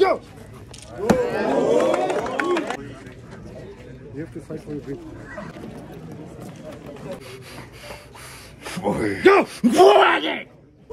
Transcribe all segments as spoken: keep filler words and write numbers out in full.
Go! You have to fight for your grip. Go! Whuorie!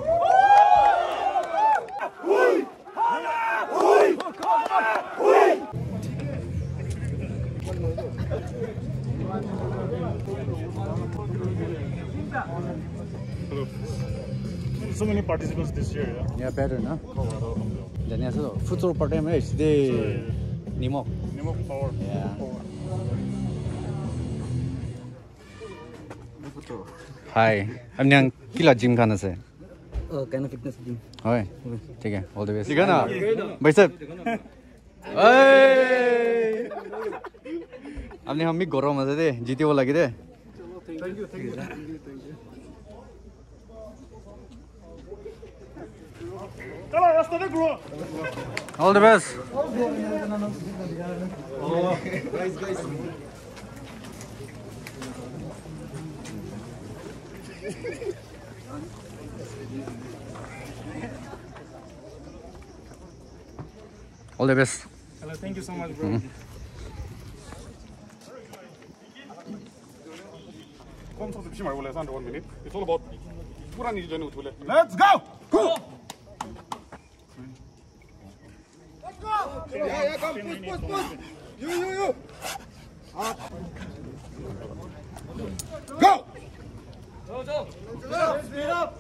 So many participants this year, yeah? Yeah, better, no? Then yes, Pfutsero part time is the Nimok. Nimok power. Yeah. Hi, I'm Nyang Kila Gym Kana se. Oh, kind of fitness gym. Oi, ठीक है, all the best. ठीक है ना, भाई साहब. Hey. हमने हम भी गौरव मजे दे, जीते वो लगे दे. Thank you, thank you, thank you, thank you. All the best. Oh, guys, guys. All the best. Hello, thank you so much, bro. Mm-hmm. Under one minute. It's all about let's go! Go! Let's go! Yeah, yeah, come, push, push, push! You, you, you! Up. Go! Go, go! Speed up!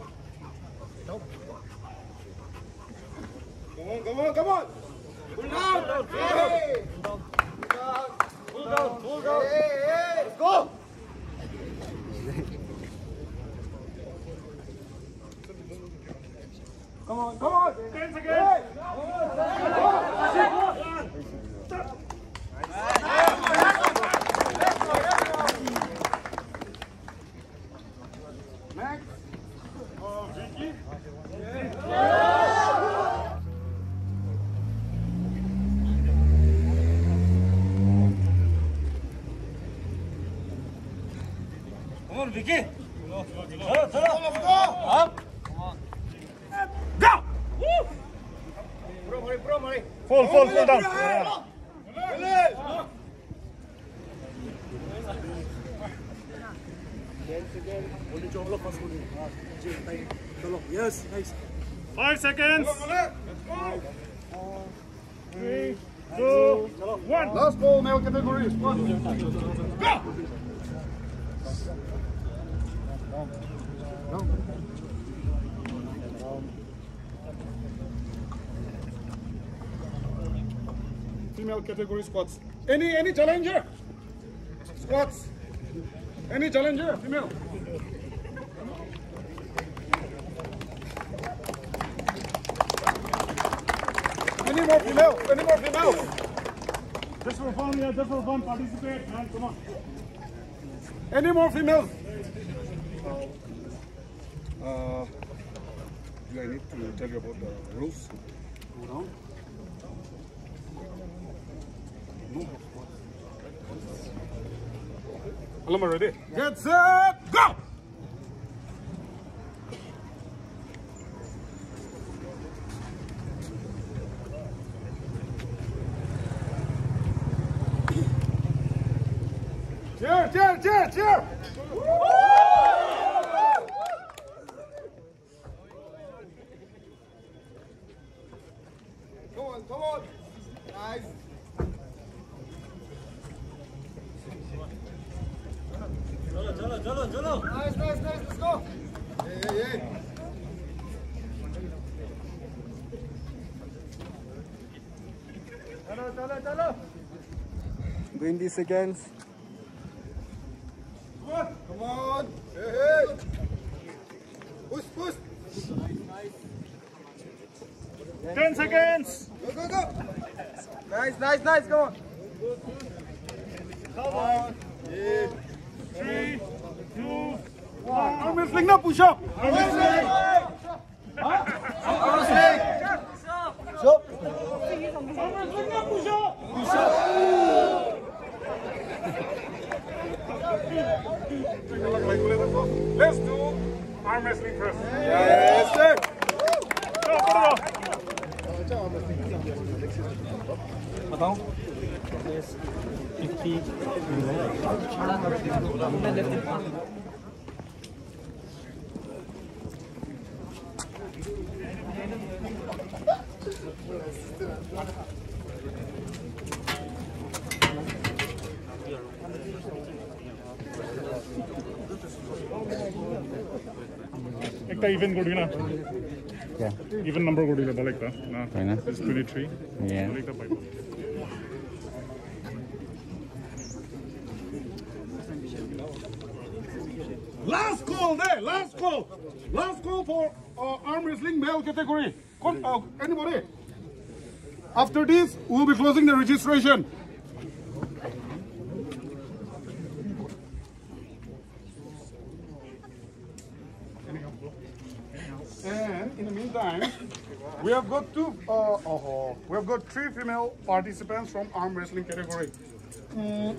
Come on, come on, come on! Pull down! Hey! Pull down! Pull down! Hey, hey! Let's go! Come on, come on! ten seconds! Hey. Max! Oh, Vicky! Come on, Vicky! Chalo, chalo! Let's go! Up! Go! Woo! Bro, Mari, bro, Mari. Fall, fall, fall down. Yeah. Yes, nice. Five seconds. Three, two, one. Last ball, male category. Go! Female category squats. Any any challenger? Squats. Any challenger? Female. Any more female? Any more female? Just for fun, yeah, just for fun, participate, man, come on. Any more females? Uh, do I need to tell you about the rules? Go down. No. Alama, ready? Get set, go! Cheer, cheer, cheer, cheer! Come on, come on! Nice! Chalo, chalo, chalo, chalo! Nice, nice, nice, let's go! Hey, hey, hey! Chalo, chalo, chalo! twenty seconds. Come on! Come on! Hey, hey! Push, push! Ten seconds. Go, go, go! Nice, nice, nice, come on! Come on. Yeah. Three, two, one. Arm wrestling now, push up. Arm wrestling. Arm wrestling! Push up! Arm wrestling now, push up. Push up! Let's do arm wrestling first. Yes, sir! Go, go, go. Ekta even good na. Yeah. Even number good na balek ta. Na. Right. It's twenty-three. Yeah. Balek ta five. Last call there. Last call. Last call for uh, arm wrestling male category. Con uh, anybody? After this, we'll be closing the registration. And in the meantime, we have got two. Uh, oh, we have got three female participants from arm wrestling category. Mm.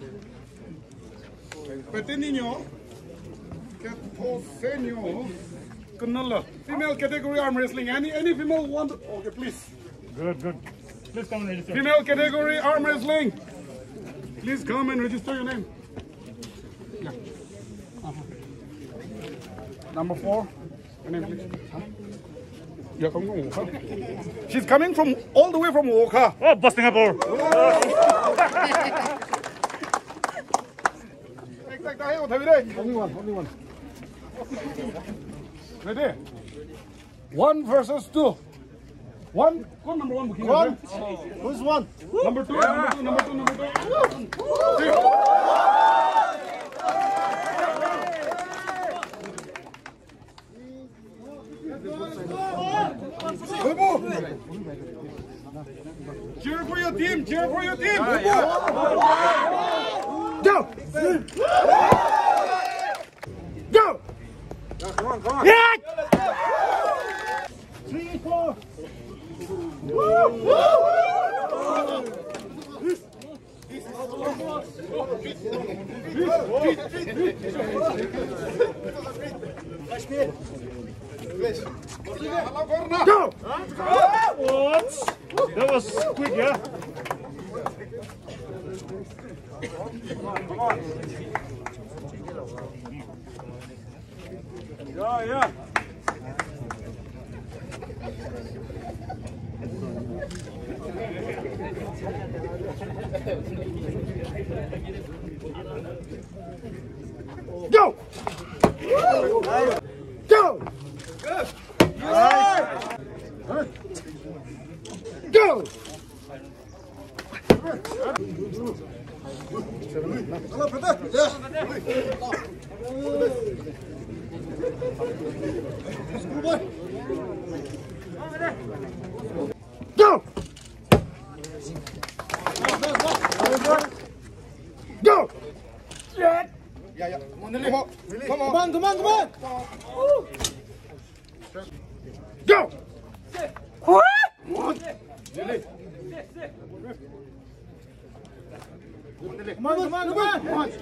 Vethozo, Kethosenuo, Kunulu. Female category arm wrestling. Any any female want? Okay, please. Good, good. Please come and register. Female category arm wrestling. Please come and register your name. Yeah. Uh-huh. Number four. Your name, please. Huh? Yeah, come from Whuorie. She's coming from all the way from Whuorie. Oh, busting up her. Only one, only one. Ready? One versus two. One. Call number one. One. Who's one? Number two. Number two. Number two. Number two. Three. Cheer for your team! Cheer for your team! Go! Go! Come on, come on! Yeah! Three, four! Go! What? That was quick, yeah? Come on, come on. Yeah, yeah. Go! Go! Good. Nice. Go! Hello, brother. Yeah. Go! Go! Yeah, yeah. Come on, Lily. Come on, come on, come on, come on. Go! What? One. Lily. Come on, come on, come on. Come on.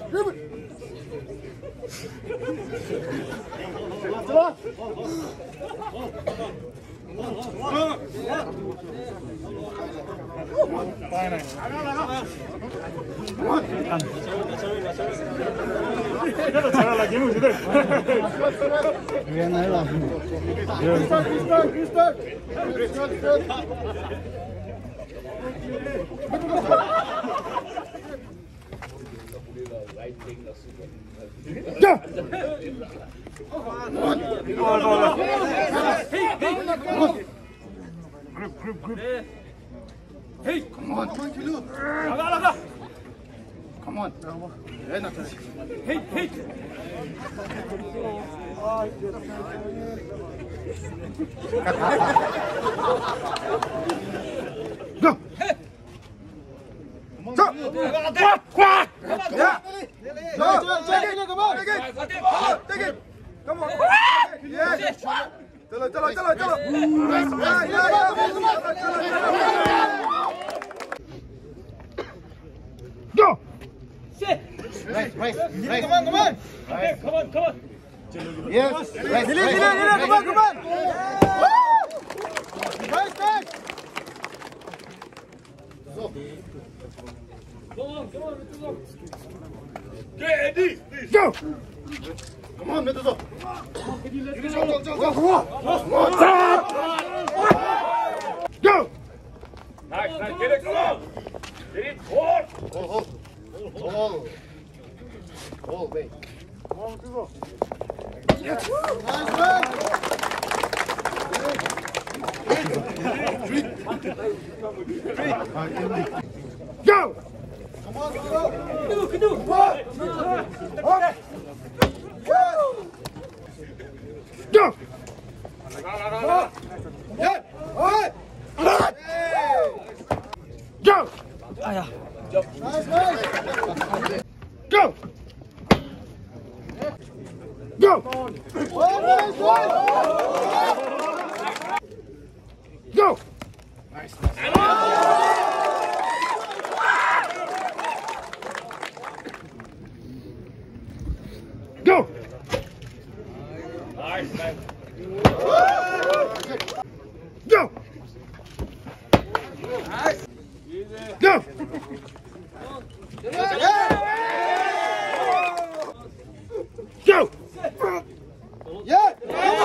Grip, grip, grip. Hey, come on, come on, Kunulu. Naga, Naga. Come on. Hey, hey. Go. Go. Quack, quack. Yeah. Go. Take it, come on. Take it. Take it. Come on. Yeah. Chalo, chalo, chalo, chalo. Yeah, yeah, yeah. Go. Sit. Right, right, right. Come on, come on. Right. Come on, come on. Yes. Right. Come on, come on. Nice, nice. So. Go on, go on, go on. Get Eddie, please. Go! Come on, Vethozo. Go! Nice, nice. Get it, come on. Get it, hold. Hold, hold. Hold. Hold, wait. Come on, Vethozo. Nice work. Go! Come on, go. Kedua, kedua. Okay. Go! Yeah. Alright. Go! Ayah. Nice, nice. Go! Go! Oh, nice, nice. Go! Go! Nice, nice. Go! Go! Go! Yeah.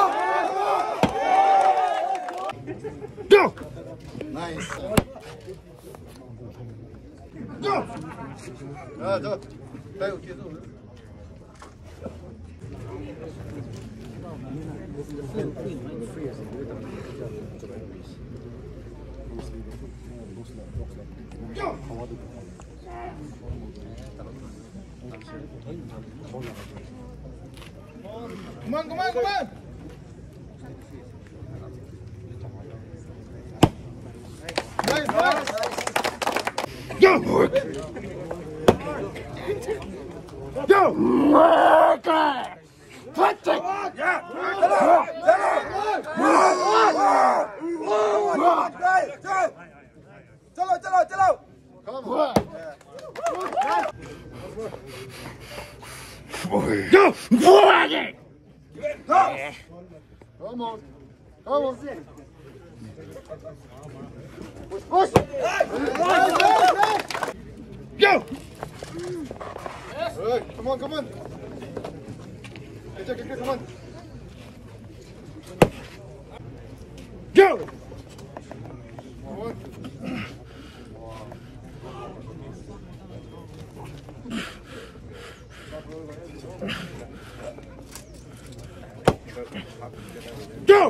Go! Nice. Go! 아, 저 빼고 계속. 그만, 그만, 그만. 나이스, 나이스. Go! Go! Put it! चलो चलो चलो Go! Whuorie! Come on, come on. Push, push. Go! Hey, come on, come on. Get, get, get, come on. Go! Come on. Go!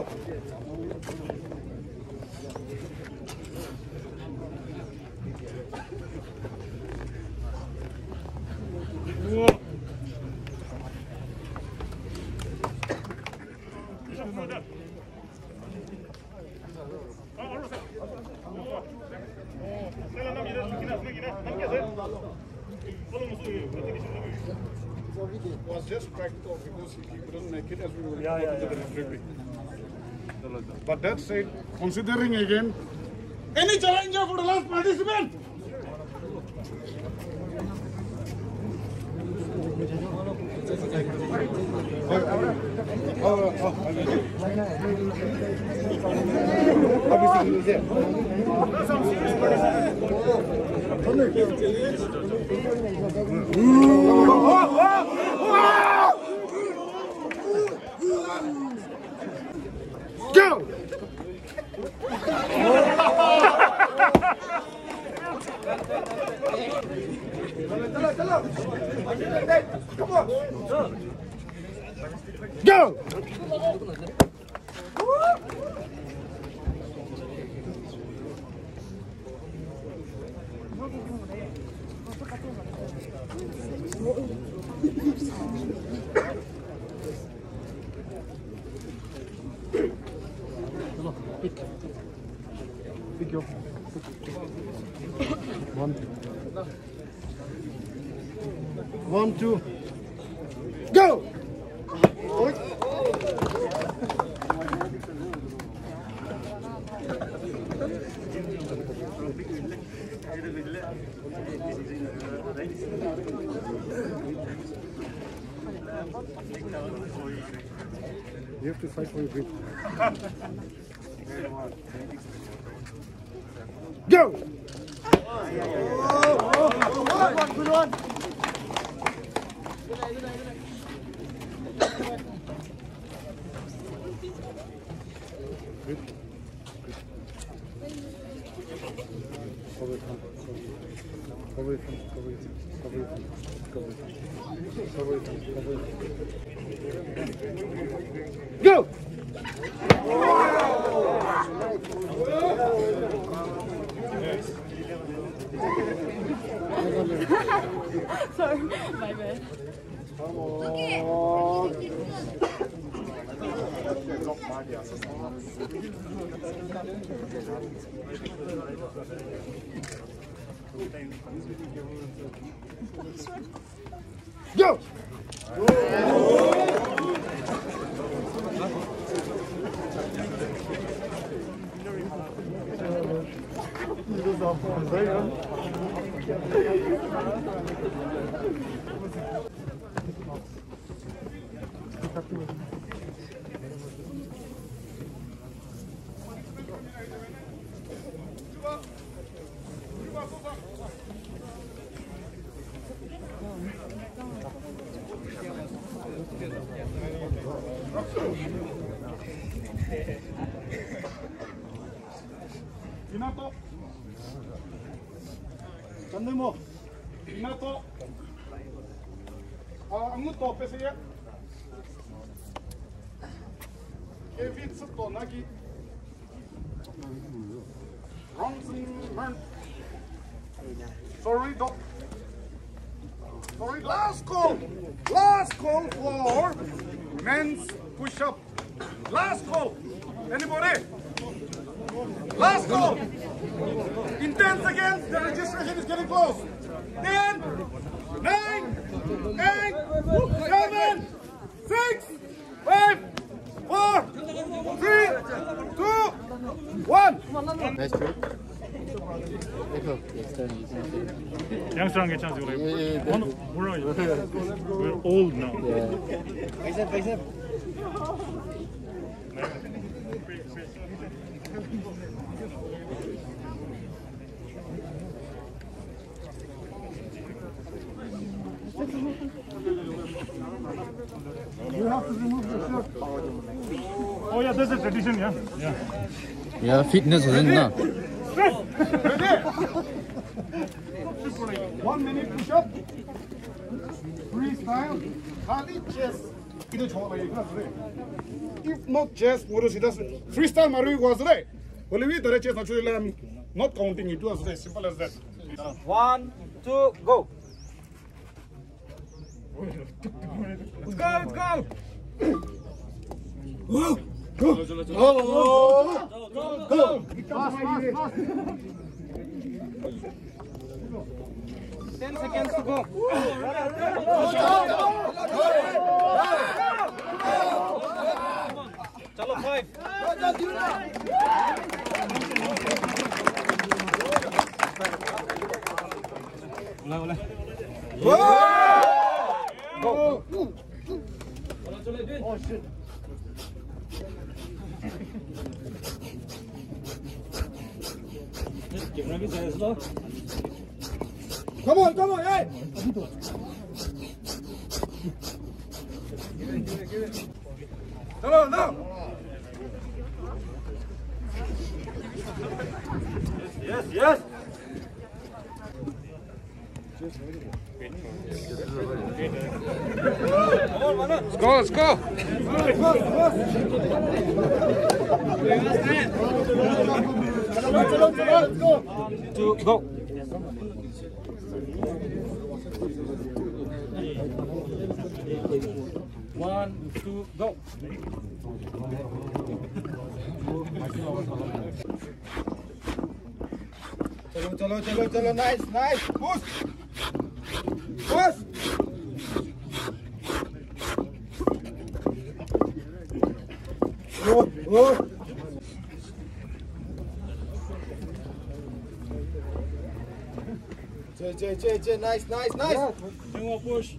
Was just practical because he couldn't make it as we were yeah, yeah, yeah. But that said, considering again, any challenger for the last participant? Go! Come on. Go! Pick your one. One, two. Go! You have to fight for your grip. Go! Good one, good one. Good. Cover it, cover it, cover it, cover it, cover it, cover it, cover it. Go! Sorry, my bad. Come on. Go! Inato. Sakhomo. Inato. Ah, ang to pese ya. Kevin to nagi. Wrong. Sorry, doc. Sorry, last call. Last call for men's push-up. Last call. Anybody? Last call. In ten seconds, the registration is getting close. ten, nine, eight, seven, six, five, four, three, two, one. Nice trick. Echo, Youngster 괜찮지 우리. 예, 예, 네. 어느 몰라요. We're old now. Bicep, bicep. You have to remove the shirt. Oh yeah, that's a tradition, yeah. Yeah. 야, 피트니스 됐나? One minute push-up. Freestyle. Khali chest. 이거 좋아요. 이거 그래. If not chest, what is it? Freestyle 마루이 was right. Well, we the chest naturally I'm not counting it. It was as simple as that. One, two, go. Let's go, let's go. Go. Go. Go. Go. Go. Fast, fast, fast. Ten seconds to go. Chalo, five. Go. Go. Oh shit. Come on, come on, hey! Come on, now! Yes, yes. Let's go, let's go! Let's go! Two, go. One, two, go. Chalo, chalo, chalo, chalo, nice, nice, push! Push! Go, go! J, J, J, J, nice, nice, nice! One more push.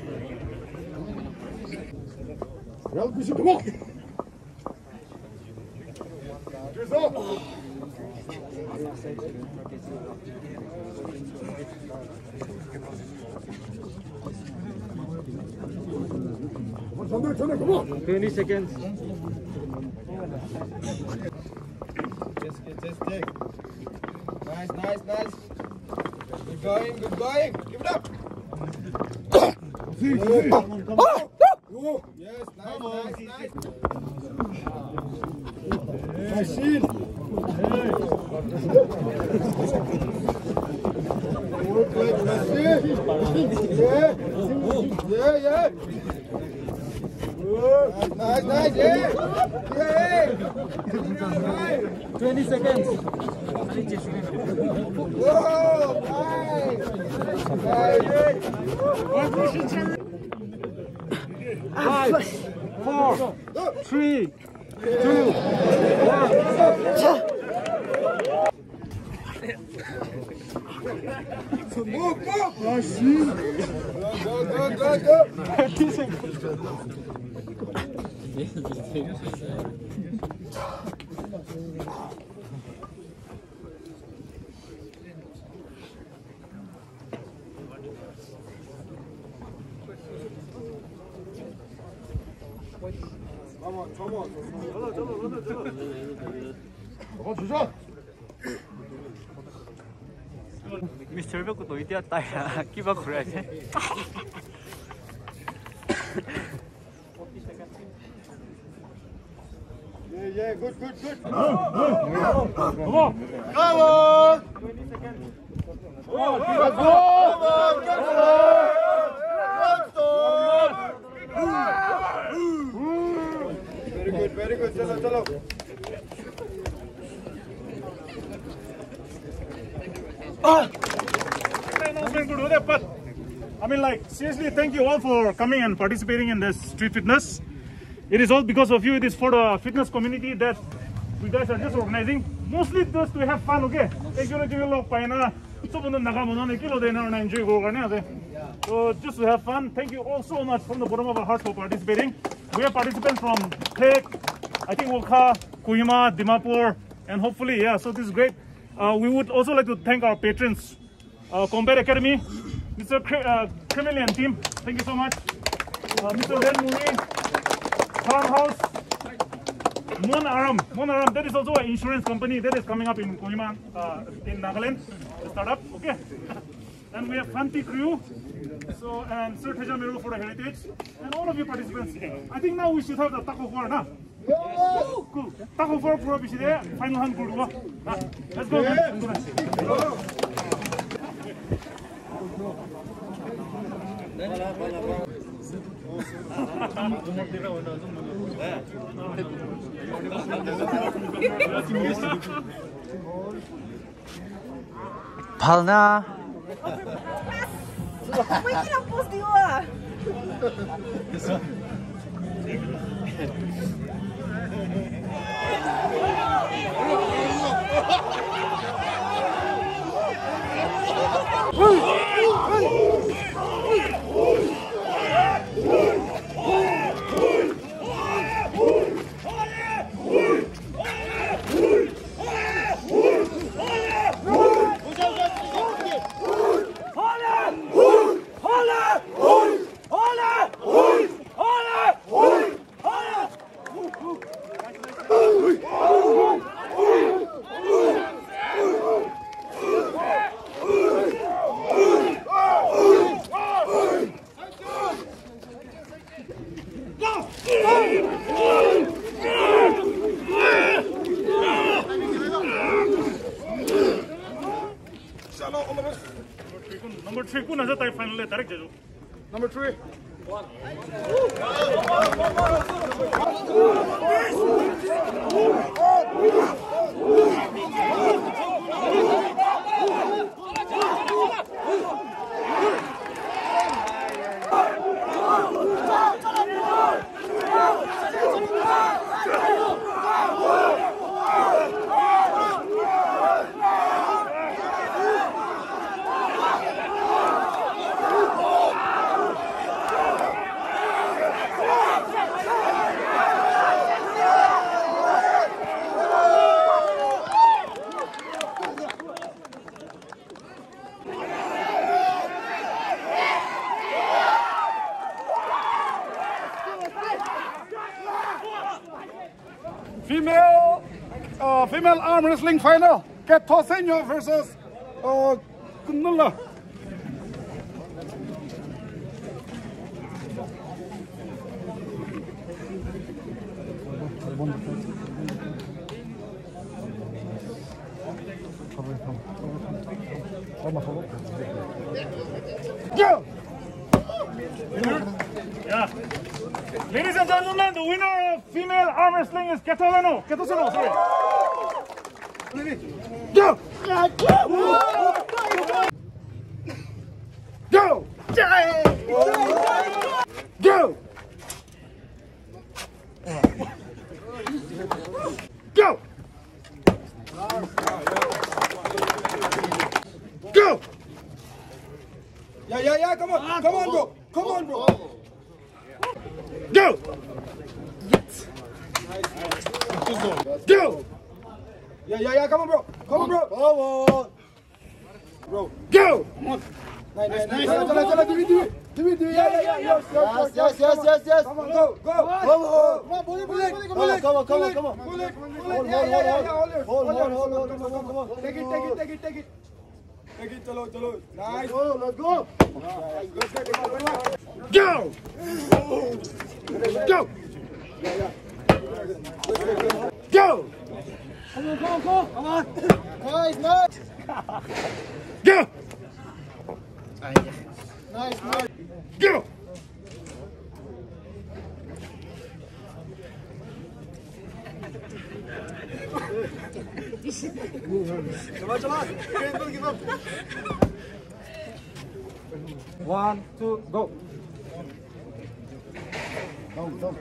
Well, push it, come on! twenty seconds. Just, just take. Nice, nice, nice. Good going, good going. Give it up. Yes, nice, nice, nice. Nice shield. Work like Messi. Yeah, yeah, yeah. Nice, nice, yeah. Yeah. twenty seconds. Whoa, nice. Five, four, three, two, one. Move, move. Go, go, go, go. Come on, come on. 미스터 벽고 또 이때였다. 야, 기바 그래야지. Yeah, yeah, good, good, good. Come on. Come on. twenty seconds. Come on, come on, come on. Very good, very good. Chalo, chalo. Announcement to do that, but I mean, like, seriously, thank you all for coming and participating in this street fitness. It is all because of you. It is for the fitness community that we guys are just organizing. Mostly just to have fun, okay? So just to have fun. Thank you all so much from the bottom of our hearts for participating. We have participants from Phek, I think Whuorie, Kohima, Dimapur, and hopefully, yeah. So this is great. Uh, we would also like to thank our patrons, uh, Combat Academy, Mister Uh, Chameleon team. Thank you so much. Uh, Mister Whuorie, Farmhouse, Mon Aram. Mon Aram, that is also an insurance company that is coming up in Kohima, uh, in Nagaland, the startup. Okay. And we have Fanti Crew, so and Sir Tejamiro for the heritage, and all of you participants. I think now we should have the Tug of War, na? Cool. Tug of War for the final hand good. Let's go, man. Palna. Wait, can I post you ah? Number three, kun aja tayo final direct jajo. Number three. uh, female arm wrestling final. Kethosenuo versus uh, Kunulu. Go! Yeah. Ladies and gentlemen, the winner of female arm wrestling is Kethosenuo. Kethosenuo, sorry. Go! Go! Go! Go! Go! Yeah, yeah, yeah, come on, come on, bro. Come on, bro. Go! Go! Yeah, yeah, yeah, come on, bro. Come on, bro. Come on. Bro. Go! Nice, nice, nice. Chala, chala, chala, do it, do it. Do it, do it. Yeah, yeah, yeah. Yes, yes, yes, yes, yes, yes. Come on, go, go. Come on, come on, pull it, pull it, pull it. Come on, come on, come on. Pull it, pull it. Hold, hold, hold, hold. Hold, hold, hold, hold. Come on, come on. Take it, take it, take it, take it. Take it, chalo, chalo. Nice. Go, let's go. Let's get it. Go! Go! Yeah, yeah. Go! Come on, come on, come on. Come on. Nice, nice. Go! Nice, nice. Go! Come on, come on. Don't give up. One, two, go. Down, down.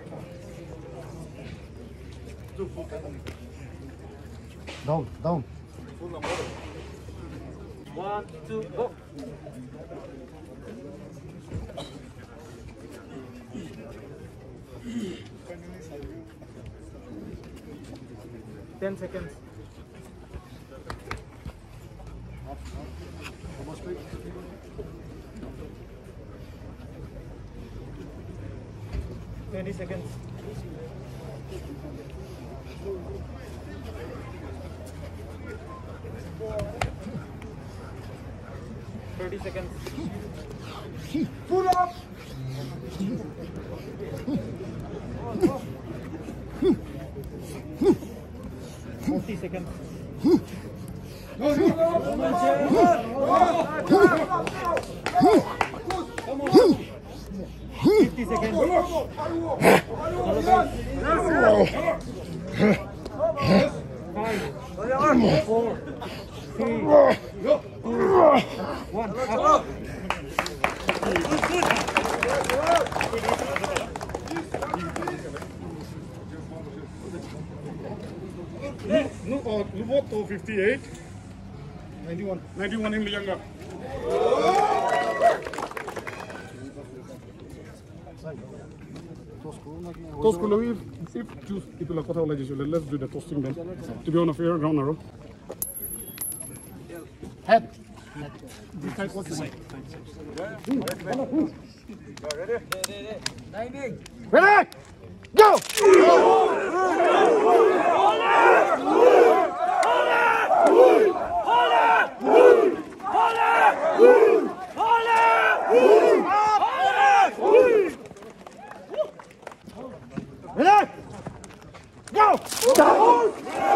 Down, down. One, two, go. Ten seconds. Twenty seconds. Thirty seconds. Pull up. Forty seconds. Fifty seconds. Five, four, three, two, one. Up. No, uh, Luvoto fifty-eight. ninety-one. ninety-one Imliyanger. Toss Huluyi. If choose people are kota like let's do the tossing then. To be on a fair ground arrow. Head. This side, what's the side? Ready? Ready? Go! Ready? Go!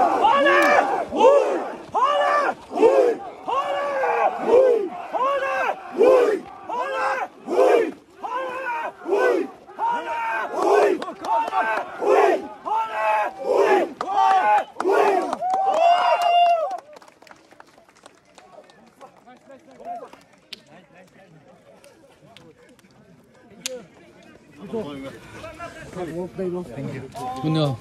군요.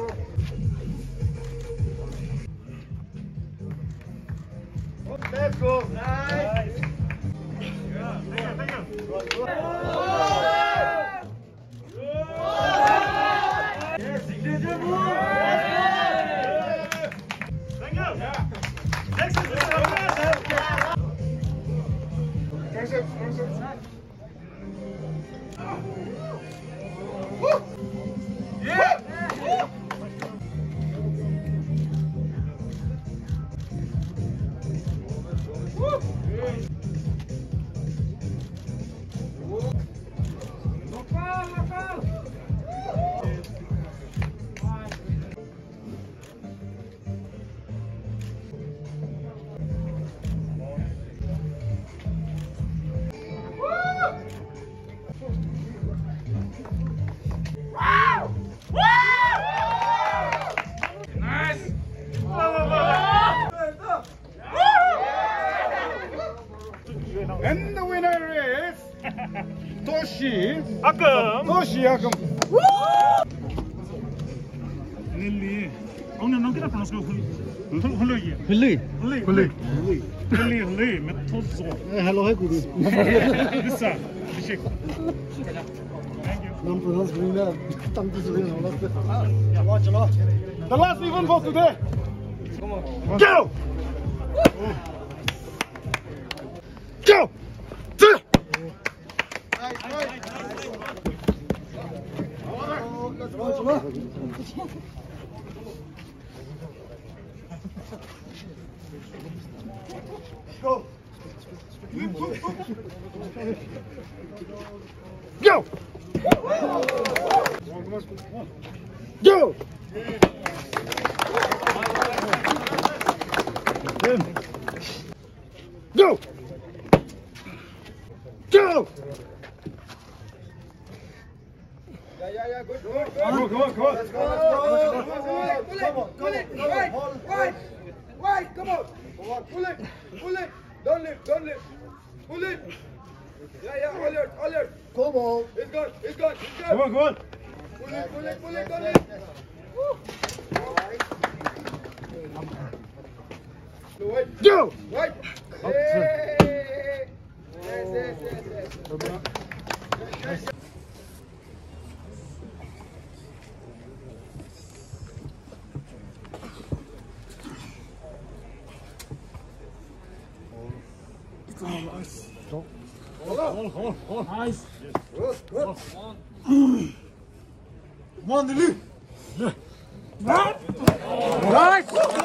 Let's go! go. Nice. Yeah, thank you, thank you. Good, good. Yes, signature move. Thank you. Next is Mister Triceps, triceps. Yeah. And the winner is Toshi. Akam. Toshi Akam. Lily. Oh no, no, can I pronounce it? Huluyi. Huluyi. Huluyi. Huluyi. Huluyi. Huluyi. Vethozo. Hello, hey, good. This side. Thank you. Non-pronounce Rina. Tam to Rina. Watch a lot. The last event for today. Come on. Go! Go! Two! Go! Go! Go! Go! Go! Yeah, yeah, yeah, good, good, good. Come on, come on, come on. Let's go, let's go. Pull it, pull it, right, right, right, come on. Pull it, pull it. Don't lift, don't lift. Pull it. Yeah, yeah, all yours, all yours. Come on. It's good, it's good, it's good. Come on, come on. Pull it, pull it, pull it, don't lift. Wait. Go! Right. Hey. Yes, yes, yes, yes. Yes, yes. Nice. Good, good. Come on, Lily. Right.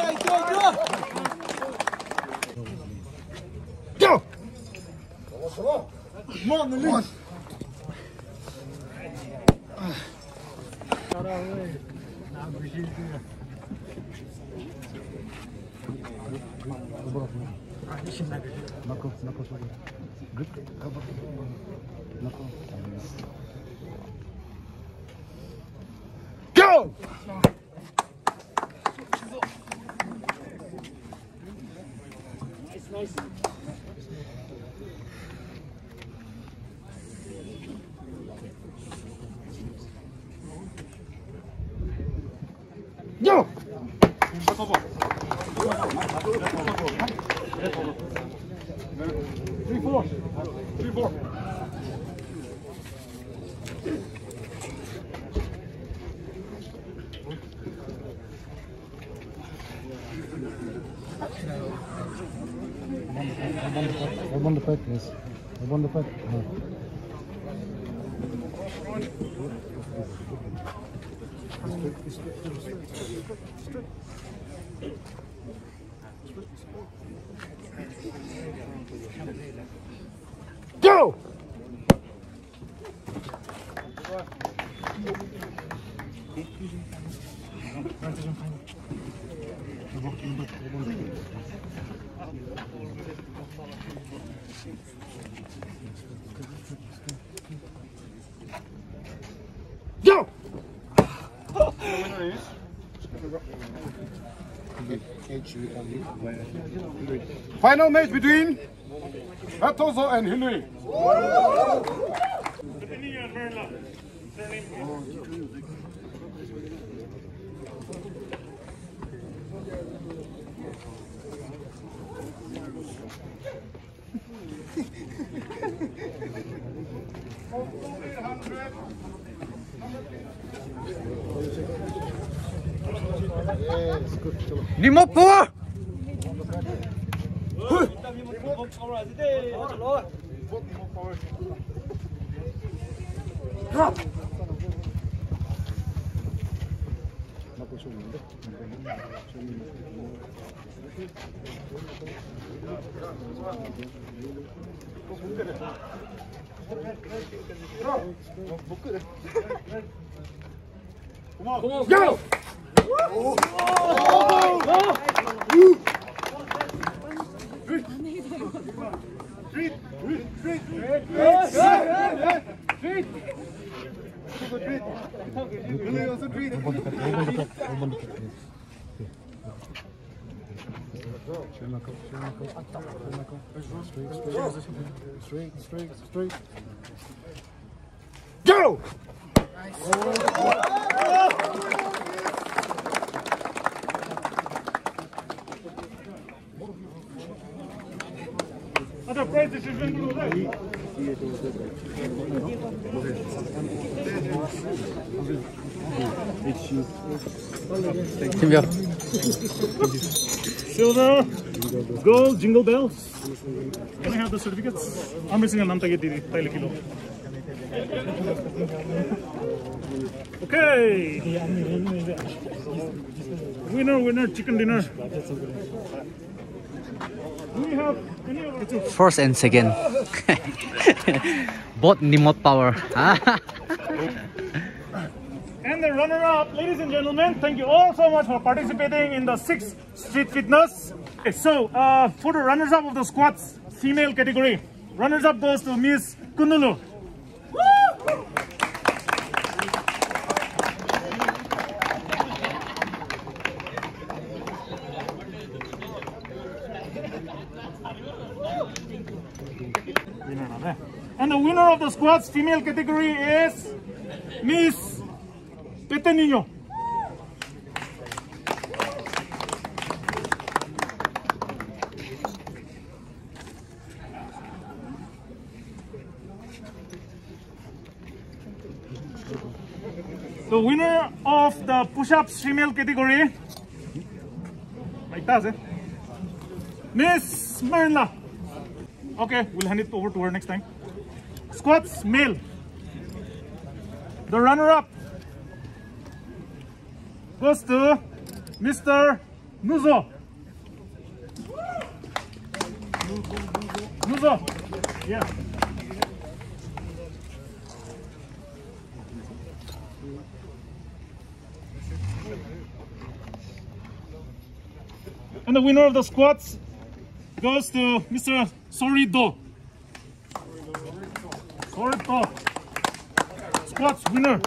Go! Come on. Come on, Lily. Knuckle, knuckle, sorry. Grip, cover. Knuckle. Go! Nice, nice. Go! Three, four. Three, four. Hold on the pad, please. Hold on the pad. Go! Go! Final match between Vethozo and Huluyi. Dimapur! Come on, go! Straight, straight, straight. Go! Other prizes is going to right. Team View. Silver, gold, jingle bells. Can I have the certificates? I'm missing a namtage diri, taile kilo. Okay. Winner, winner, chicken dinner. Do we have any of the two? First and second. Both remote power. And the runner-up, ladies and gentlemen, thank you all so much for participating in the sixth Street Fitness. Okay, so, uh, for the runners-up of the squats, female category, runners-up goes to Miss Kunulu. And the winner of the squats female category is Miss Kethosenuo. The winner of the push-ups female category, like that, eh? Miss Marla. Okay, we'll hand it over to her next time. Squats male. The runner-up goes to Mister Nuzo. Nuzo. Yeah. And the winner of the squats goes to Mister Sorido. Sorido. Squats winner.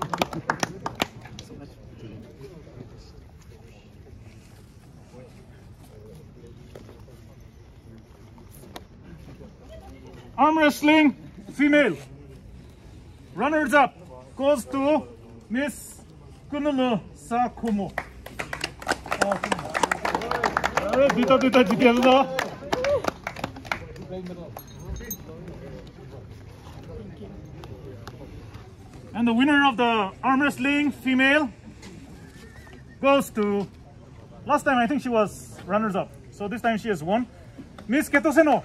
Arm wrestling female. Runners up goes to Miss Kunulu Sakhomo. Dito dito dito. And the winner of the arm wrestling female goes to, last time I think she was runners up, so this time she has won, Miss Kethosenuo.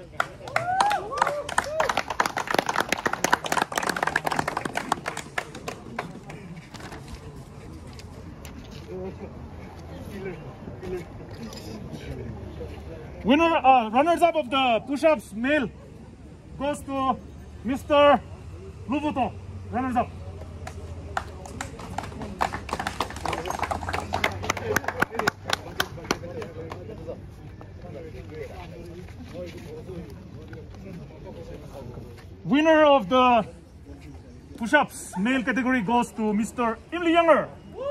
Winner, uh, runners up of the push-ups male goes to Mister Luvoto. Runners up. Winner of the push-ups male category goes to Mister Imliyanger.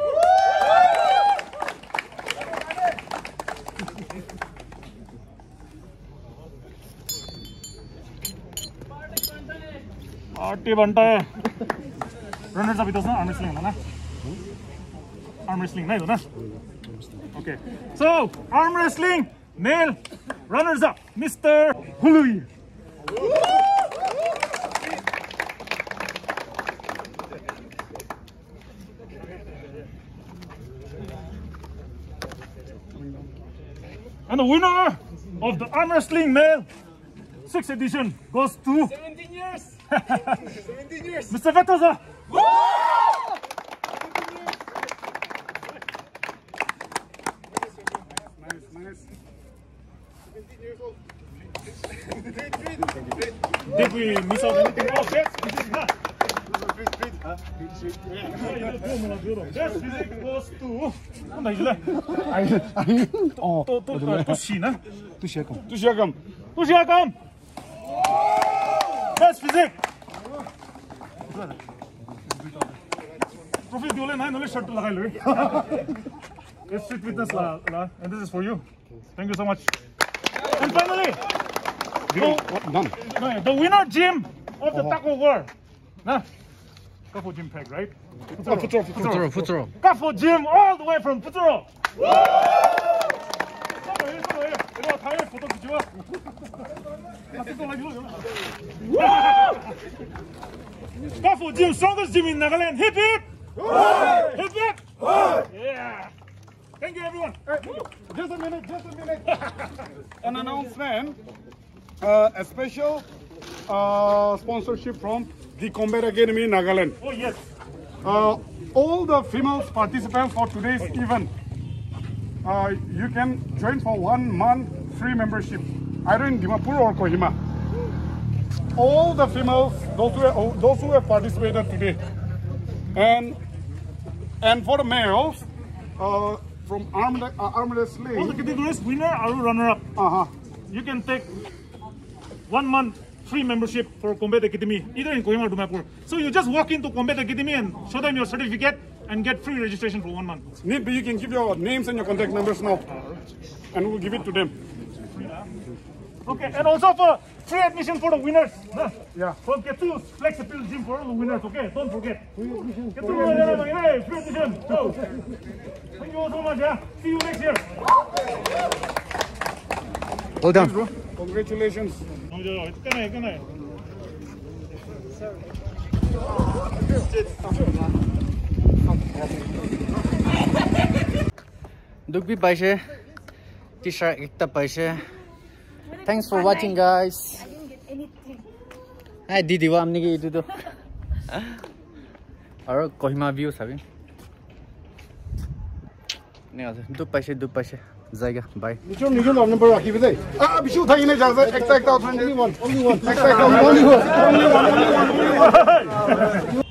Party banta hai. Runners up it was not arm wrestling, na? Arm wrestling, nahi na? Okay. So arm wrestling male runners up, Mister Huluyi. And the winner of the arm wrestling male sixth edition goes to seventeen years. seventeen years. Mister Vethozo. Nice, nice. seventeen years old. Did we miss out anything? Oh, yes, this is not. Best physique goes to. Ano na yun? Oh, To to to Shina. to Sakhomo. To Sakhomo. To Sakhomo. Best physique. Trophy diole na nole shirt lagai lo. It's street fitness la la, and this is for you. Thank you so much. And finally, Oh, done. no, the winner gym of the Tug of War. Nah, Kapfo gym Phek, right? Oh, Pfutsero, Pfutsero. Pfutsero. Kapfo gym all the way from Pfutsero. 이거 다음에 포토 찍어. Kapfo gym, strongest gym in Nagaland. Hip hip. Hip hip. Yeah. Thank you, everyone. Just a minute, just a minute. An announcement. Uh, a special uh, sponsorship from the Combat Academy in Nagaland. Oh yes. Uh, all the female participants for today's event, uh, you can join for one month free membership, either in Dimapur or Kohima. All the females, those who have, those who have participated today, and and for the males, uh, from arm uh, arm All the wrestling. categories, winner or runner-up. Uh huh. You can take one month free membership for Combat Academy, either in Kohima or Dimapur. So you just walk into Combat Academy and show them your certificate and get free registration for one month. Need be you can give your names and your contact numbers now, and we'll give it to them. Okay, and also for free admission for the winners. Huh? Yeah. From Kethosenuo Flex Appeal Gym for all the winners, okay? Don't forget. Kethosenuo, hey, free admission. Oh. Thank you all so much, yeah. See you next year. Well done. Congratulations. 끝나요, 끝나요. Dugbi paise, t-shirt ekta paise. Thanks for watching, guys. I didn't get anything. Hi, Didi, wa amni ki itu to. Aro Kohima view sabi. Ne ase, du paise, du paise. Jaiga, bye. Bichu, nijo log number rakhi bide. Ah, Bichu thai ne jaza. Ekta ekta only one, only one. Ekta ekta only one, only one, only one.